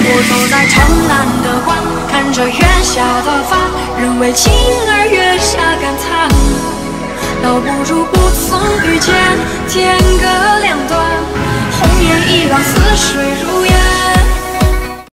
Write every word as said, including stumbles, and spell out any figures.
我走在城南的关，看着月下的发，人为情而月下感叹。倒不如不曾遇见，天各两端。